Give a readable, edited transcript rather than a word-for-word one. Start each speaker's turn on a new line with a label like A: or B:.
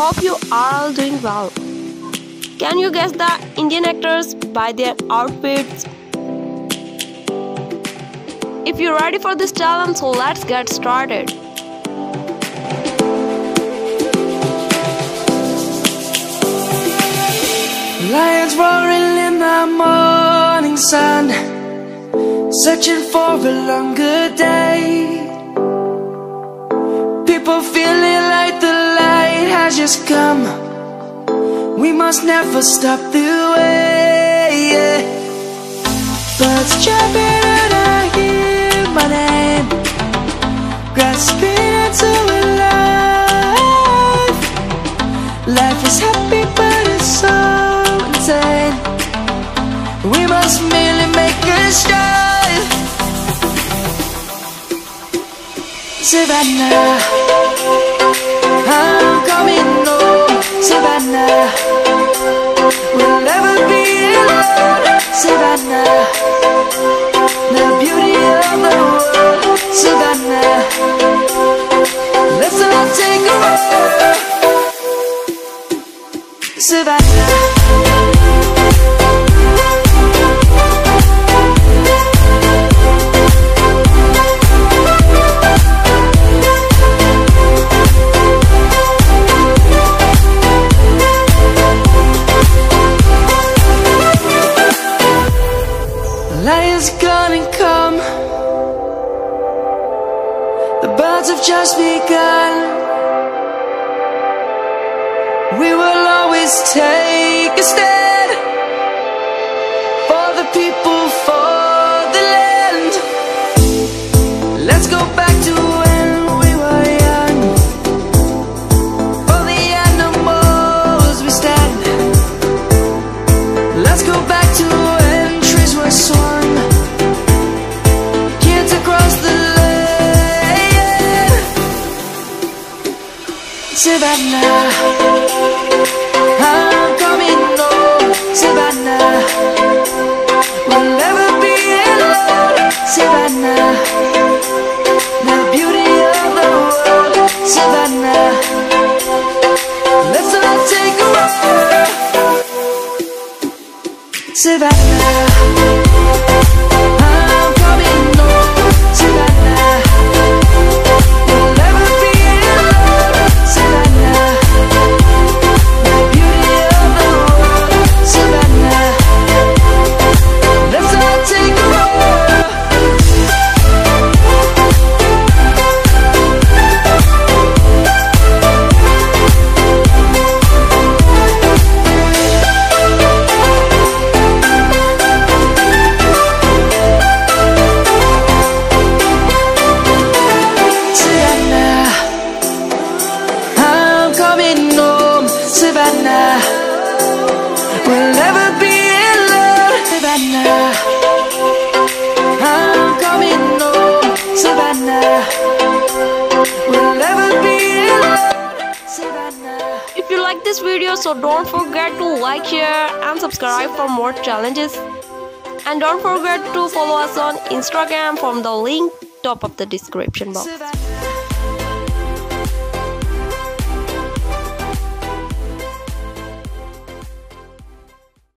A: hope you are all doing well. Can you guess the Indian actors by their outfits? If you're ready for this challenge, so let's get started.
B: Lions roaring in the morning sun, searching for a longer day. People feeling like the light has just come. We must never stop the way. Birds chirping and I hear my name, grasping into a life. Life is happy but it's so insane. We must merely make a start. Savannah, I'm coming home. Savannah, we'll never be alone. Savannah, the beauty of the world. Savannah, let's all take a walk. Savannah. Lion's gonna come. The birds have just begun. We will always take a stand for the people, for the land. Let's go back to when we were young. For the animals we stand. Let's go back to when trees were swung. Savannah, I'm coming home. Savannah, we'll never be alone. Savannah, the beauty of the world. Savannah, let's all take a walk. Savannah. Savannah, we'll never be alone. Savannah, I'm coming home. Savannah, we'll never be alone. Savannah.
A: If you like this video, so don't forget to like, share and subscribe for more challenges. And don't forget to follow us on Instagram from the link top of the description box.